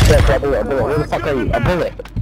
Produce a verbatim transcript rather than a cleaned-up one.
bullet, a bullet, a bullet. Where the fuck are you? A bullet.